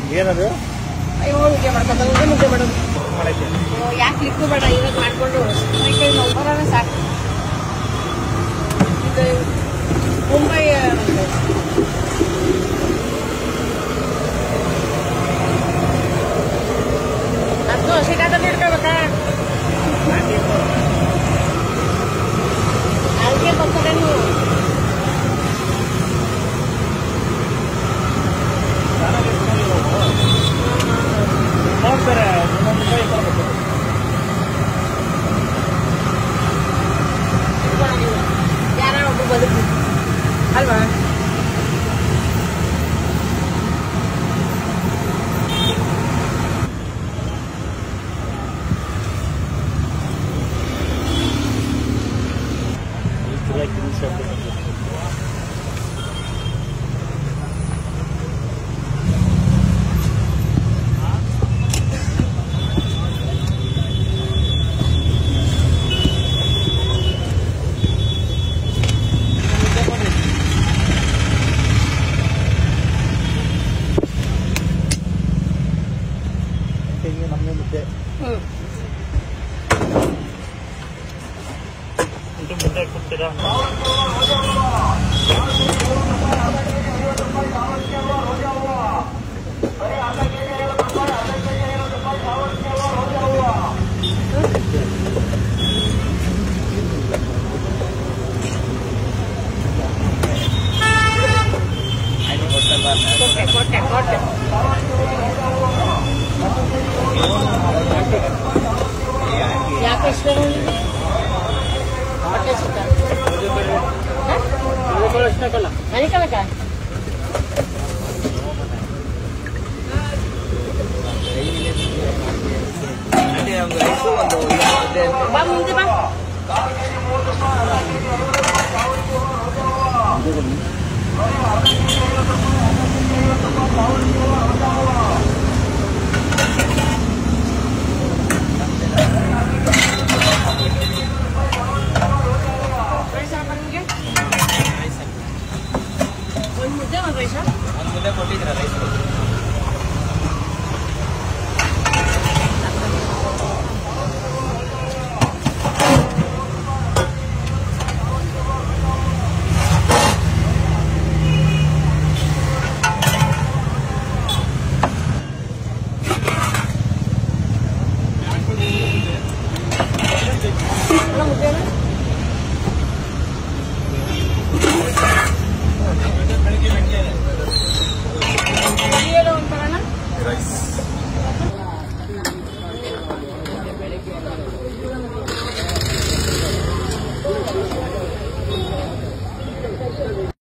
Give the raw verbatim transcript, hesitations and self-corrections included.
ಏನದು ಹೋಳಿಗೆ ಮಾಡ್ಕೊಂಡು ಮುದ್ದೆ ಮಾಡೋದು ಯಾಕೆ ಲಿಕ್ಕು ಬೇಡ ಇವಾಗ ಮಾಡ್ಕೊಂಡು ಕೈ ನೋಡ್ಬಾರ ಸಾಕು ಇದು ಮುಂಬೈ ಅದು ಹಸಿಗಾದ್ರೆ ಇಟ್ಕೋಬೇಕಾ ಅದಕ್ಕೆ ಬರ್ತಾರೆ ನೀವು ಯಾರ ಒಬ್ಬರು ಬದುಕು ಅಲ್ವಾ ಯಾಕೆ ಇಷ್ಟ ಹೊಟ್ಟೆ ಸುತ್ತ ನನಗೆ ಕಲಕ ಬಾ ಮುಂದೆ ಬಾ ಒಂದು ಮುದ್ದೆ ಒಂದು ರೈಸ ಒಂದು ಮುದ್ದೆ ಕೊಟ್ಟಿದ್ದೀರಾ ರೈಸ್